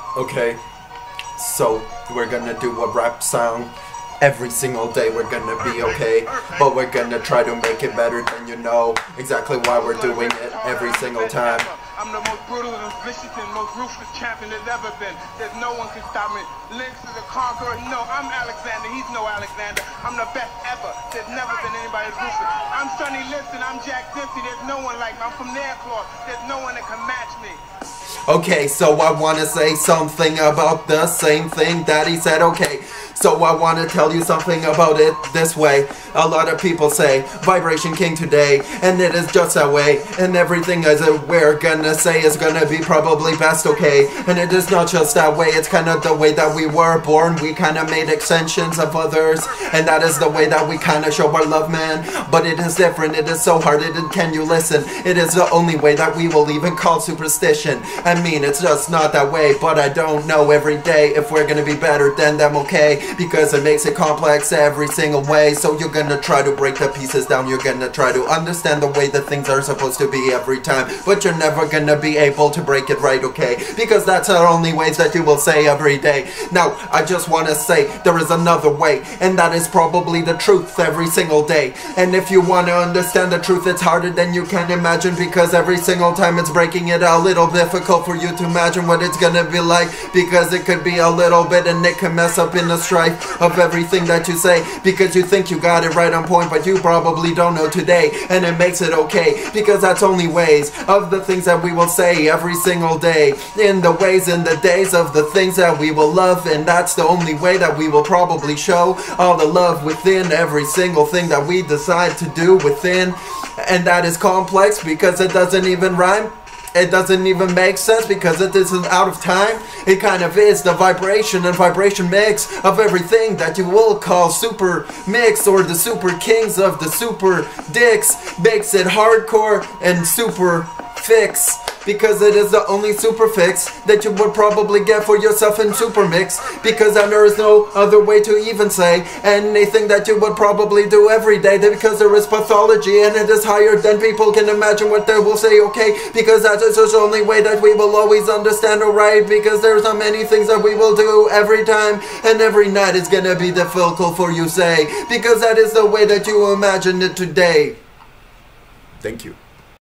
Okay, so we're gonna do a rap song every single day. We're gonna be okay, but we're gonna try to make it better than you know exactly why we're doing it every single time. I'm the most brutal and vicious and most ruthless champion there's ever been. There's no one can stop me. Links to the conqueror. No, I'm Alexander. He's no Alexander. I'm the best ever. There's never been anybody as ruthless. I'm Sonny Liston. I'm Jack Dempsey. There's no one like me. I'm from Nairclaw. There's no one that can match me. Okay, so I wanna say something about the same thing that he said, okay. So I wanna tell you something about it this way. A lot of people say, Vibration King today, and it is just that way. And everything as we're gonna say is gonna be probably best, okay. And it is not just that way, it's kind of the way that we were born. We kinda made extensions of others, and that is the way that we kinda show our love, man. But it is different, it is so hard, can you listen? It is the only way that we will even call superstition. I mean, it's just not that way, but I don't know every day if we're gonna be better than them, okay? Because it makes it complex every single way. So you're gonna try to break the pieces down, you're gonna try to understand the way that things are supposed to be every time, but you're never gonna be able to break it right, okay? Because that's the only ways that you will say every day. Now, I just wanna say there is another way, and that is probably the truth every single day. And if you wanna understand the truth, it's harder than you can imagine, because every single time it's breaking it a little difficult for you to imagine what it's gonna be like, because it could be a little bit and it can mess up in the strife of everything that you say, because you think you got it right on point, but you probably don't know today. And it makes it okay, because that's only ways of the things that we will say every single day, in the ways and the days of the things that we will love. And that's the only way that we will probably show all the love within every single thing that we decide to do within. And that is complex because it doesn't even rhyme. It doesn't even make sense because it isn't out of time. It kind of is the vibration and vibration mix of everything that you will call super mix, or the super kings of the super dicks, makes it hardcore and super fix, because it is the only super fix that you would probably get for yourself in super mix, because there is no other way to even say anything that you would probably do every day, because there is pathology and it is higher than people can imagine what they will say, okay? Because that is the only way that we will always understand, alright? Because there's so many things that we will do every time, and every night is gonna be difficult for you say, because that is the way that you imagine it today. Thank you.